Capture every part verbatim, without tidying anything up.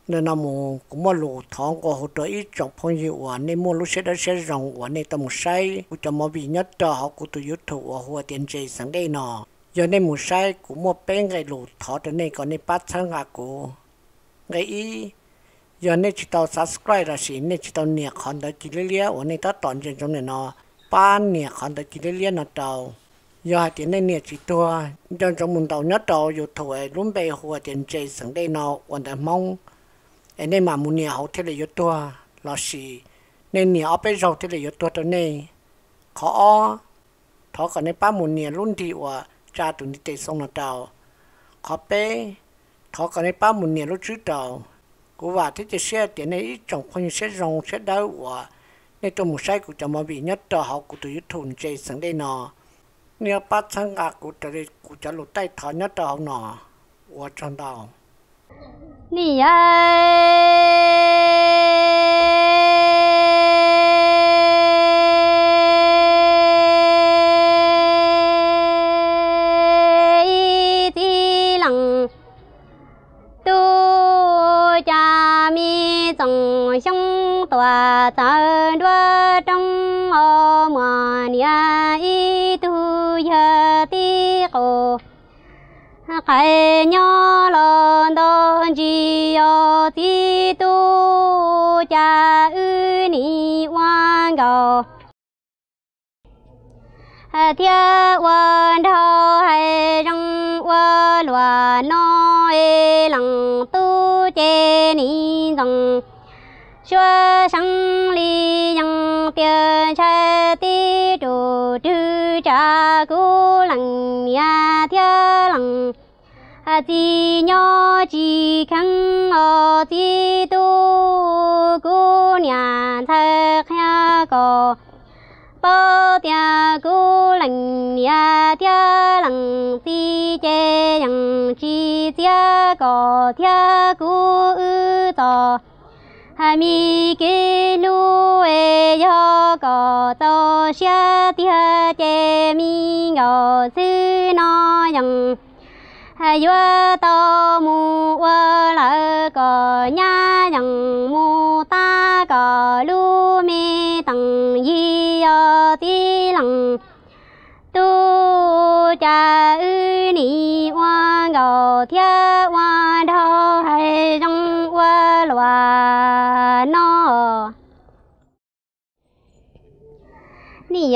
nên là một cũng một lũ thằng có hỗ trợ ít trong phong hiệu à nên một lúc sẽ đã sẽ rong à nên tao một sai cũng cho mọi vị nhất đó họ cũng từ YouTube à hoặc tiền chế sang đây nọ giờ nên một sai cũng một bên cái lũ thọ cho nên còn nên bắt sang à của cái ý giờ nên chỉ tao subscribe là gì nên chỉ tao nhẹ còn tới chỉ lấy lia ở nên tao toàn trên trong này nó ba nhẹ còn tới chỉ lấy lia nó tao giờ tiền này nhẹ chỉ tua trong trong mình tao nhất tao YouTube luôn bây hoặc tiền chế sang đây nọ còn tại mong anh nên mà muốn nhiều thế là yếu tố là gì nên nhiều ở rồi thế là yếu tố đó này khó thọ còn nên ba muốn nhiều luôn thìว่าcha tụi đi tây sông nó tàu khó bé thọ còn nên ba muốn nhiều lúc trước tàu củaว่าthế thì xe tiền này trong phong sẽ rong sẽ đauว่าnên tôi một sai của cho mà bị nhất tàu họ của tụi thùng chơi sang đây nọ nếu bắt sang cả của tụi của cho lụt tay thọ nhất tàu nọว่าtrong tàu nì ơi ti lăng tu cha mi dòng sông tòa ta đua trong ô mà nia y tu ya ti cô khai nhỏ lon đón chi yo ti tu cha ư ni quan cầu thiên quan thọ hay rong quan loa nói lăng tu chế ni dòng xóa sang li yang tiền trái ti trụ trư cha cú lăng ya thiên lăng ti nhỏ chỉ khăn ở ti tu cú nhà thác ya có bao tia cú lăng ya tia lăng ti chế yang chi tia có tia cú ư to hà mi kê lu e yo có to xia tia chế mi ngô sư no yang yo to mu wa la có nha yang mu ta có lu mi tang yi yo ti lăng tu cha ư ni wa ngô thia wa đo hay rong wa loa no nì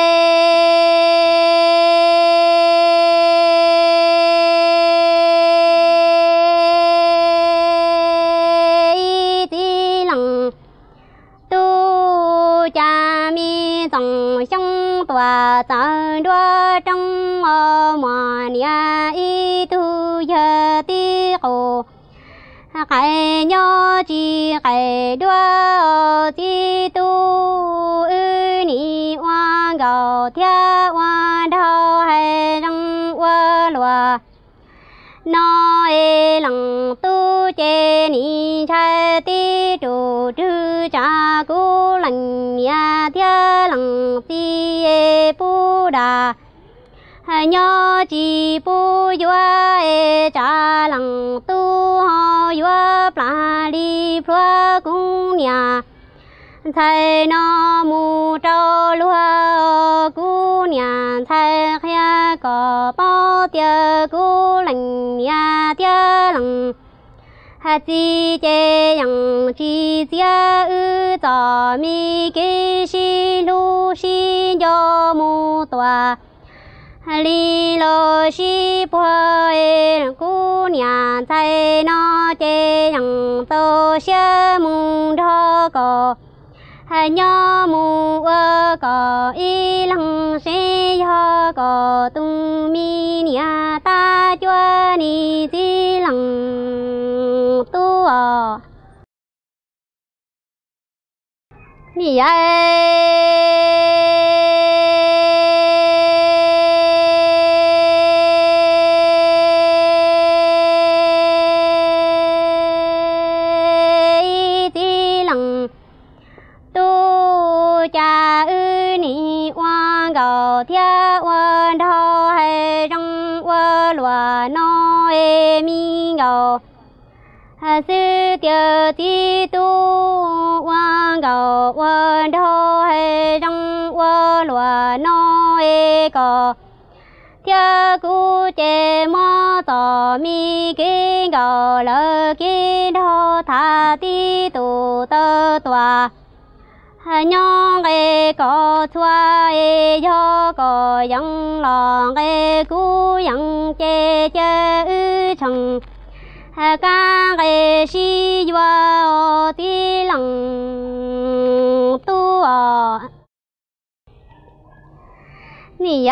ơi ti lăng tu cha mi dòng sông tòa ta đua trong ô mà nia y tu ya ti cô khai nhỏ chỉ khai đua ti tu ư ni quan cầu thiên quan thọ hay rong quan loa nói lăng tu chế ni trái ti trụ trư cha cú lăng ya thiên lăng ti e pu đà nhỏ chỉ pu yua e cha lăng tu ho yua pla li phua cung nhà thầy nó mu trâu lúa cú nhà thầy khia có bao tiêu cú lạnh nhà tiêu lạnh hà chi chế yang chi chia ư tò mi kê si lu si yo mu tòa li lo si po e cú nhà thầy nó chế yang tô xia mu đo có nhỏ mu ơ có y lăng sẽ yo có tung mi nia ta chua ni ti lăng tu ờ nì ơi ti lăng tu cha ư ni quan cầu thiên quan thọ hay rong quan loa nói mi ngô sư tiêu ti tu quan cầu quan thô hệ trong quan lúa nó hệ có theo cú chế mò tỏ mi kinh cầu lỡ kinh thô tha ti tu tơ tòa nhong cái có thua cái do có yang lòng cái cú yang chế chế ư chăng ca cái si doa ti lăng tu à ni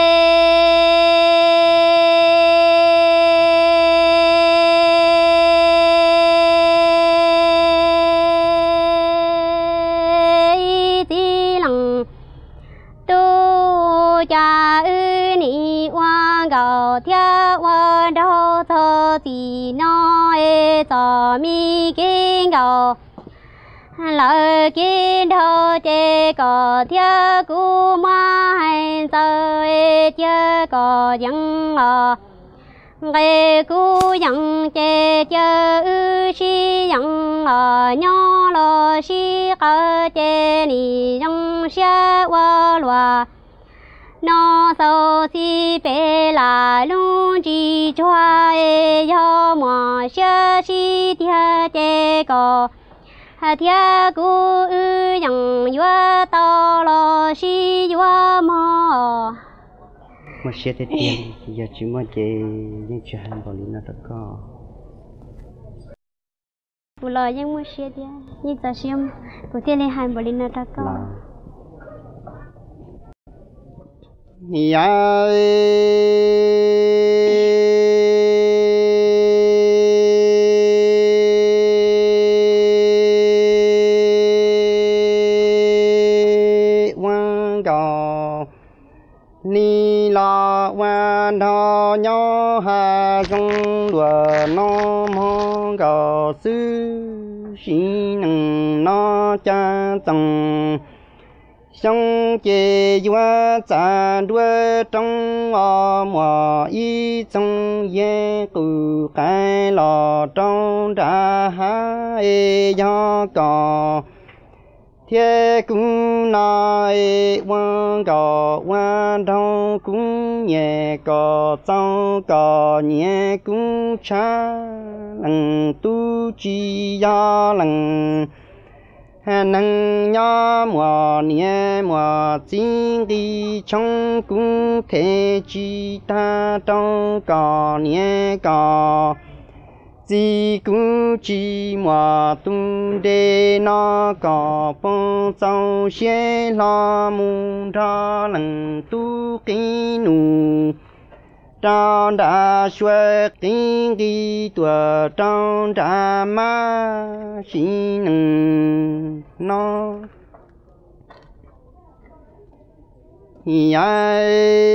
cha ư ni quan cầu theo quan đâu thơ thì nói cho mi kinh cầu lời kinh đâu chế có theo cú ma hay chơi chơi có dân ở cái cú dân chế chơi ư si dân ở nhỏ lo si cơ chế ni dân xe qua loa nó sâu si bê là luôn chỉ cho ai cho mà xe si thia chế có thia cú ư yang yua to lo si yua mò mà xe thế tiền giờ chỉ mà chế những chuyện hàng bảo lý nó đã có bù lò nhưng mà xe tiền như ta xem của tiền lên hàng bảo lý nó đã có ya quan cầu ni la quan thọ nhỏ hà trong đùa nó mong cầu sư xin nâng nó cha tầng sông chế doa cha đua trong ở mùa y trong ye cụ cái lò trong đã hai do cò thế cũng nói quan cò quan thâu cũng nhẹ cò trong cò nhẹ cũng cha lần tu chi do lần nâng nhỏ mùa nhẹ mùa chính đi trong cũng thể chỉ ta trong cò nhẹ cò chỉ cũng chỉ mùa tung để nó cò phong sau xe lo mùng ra lần tu kinh nụ trong đã xuê kinh đi tuổi trong đã ma xin nó ai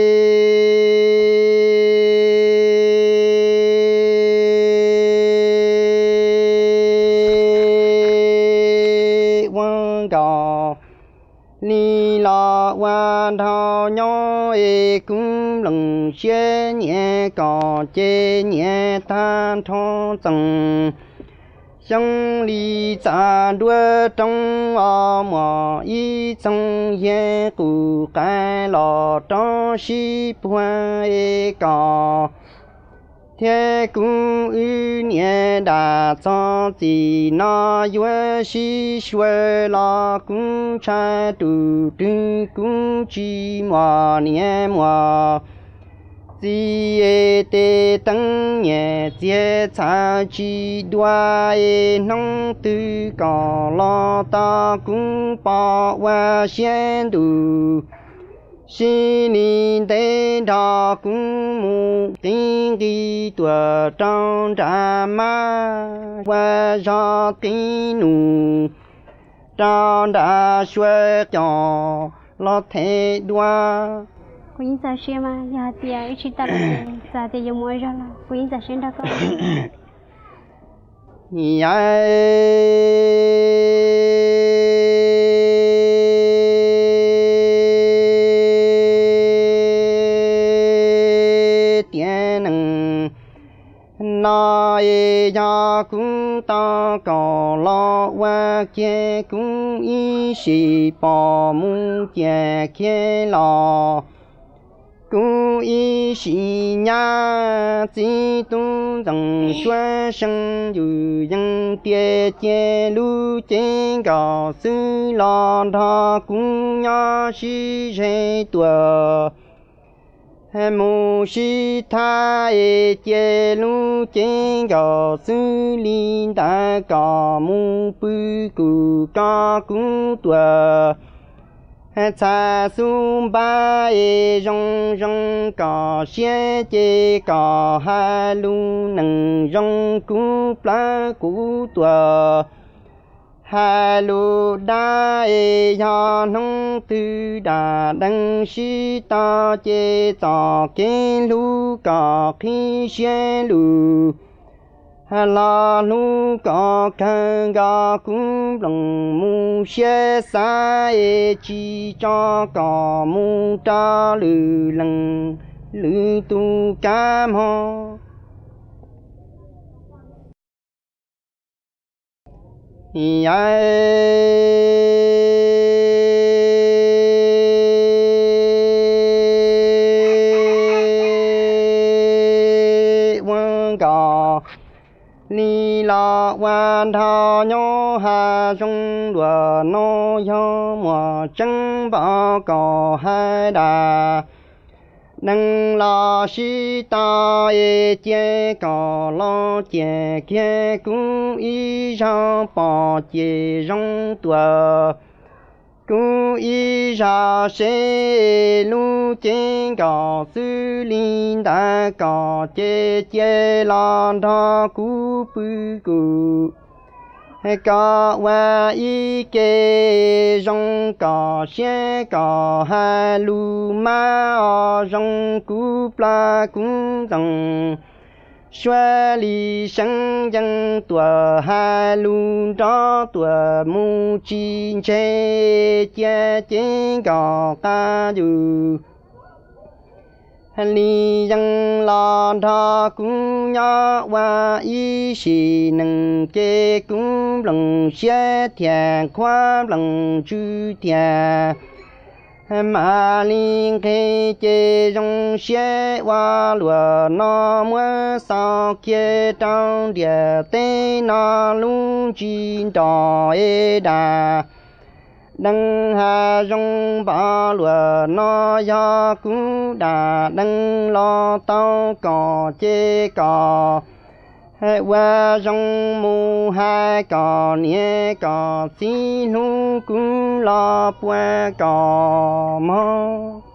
quan cò ni la quan thao nhỏ e cũng lần xe nhẹ cò chê nhẹ than thon tầng sông li cha đua trong ở mò y trong ye cụ cái lò trong si hoa e cò thế cũng ư nhẹ đã cho gì nó yue si xuê lo cũng cha tu tu cũng chỉ mò nhẹ mò chỉ e tê tăng nhẹ chia cha chỉ đua e nông tư cò lo ta cũng bỏ qua xiên tu xin linh tế đa cũng mu kinh đi tuổi trong trà ma qua cho kinh nụ trong đã xuê cho lo thế đua Queen sa shema ya tia ichita la sa te yo mo jala Queen sa shenda ko ya tiền na ya lo cũng ta có lo qua kia cũng ý sĩ bỏ mu kia kia lo cũng ý sĩ nhà chỉ tung rằng chúa sinh dù dân bia chia lu trên gò sư lo thọ cũng nhỏ sĩ dễ tuổi mù sĩ tha e chế lu trên gò sư linh đã có mù bư cụ có cũng tuổi cha sum ba e rong rong có xe chế có hai lu nâng rong cú pla cú tuổi hai lu đa e ya nông tư đà đăng sĩ ta chế cho kiến lu có khi xe lu la lu có khăn ga cũng lòng mu xe xa e chi cho có mu ta lư lăng lư tu cam ho ya quan ga ni la quan thọ nhỏ hà trong đùa nó yo mùa trăng bao cỏ hai đà nâng la sĩ ta e chế cỏ lo chế kia cũng ý ra bỏ chế rong tua cũng ý ra sẽ lu trên cỏ sư linh đã cỏ chế chế lan thọ cú bư cụ có qua ý kê rong có xe có hai lu ma rong cú pla cũng rằng xoa li sang dân tuổi hai lu đó tuổi mu chi chế chế chế có ta dù li dân lo thọ cũng nhỏ qua ý sĩ nâng kê cũng lần xe thiền khoa lần chư thiền mà liên kê chê trong xe qua lùa nó mua sao kia trong địa tế nó luôn chín đỏ ê đà đăng hà rong ba lùa nó ya cú đà đăng lo tao cò chê cò qua rong mu hai cò nhẹ cò xí nu cú lo qua cò mò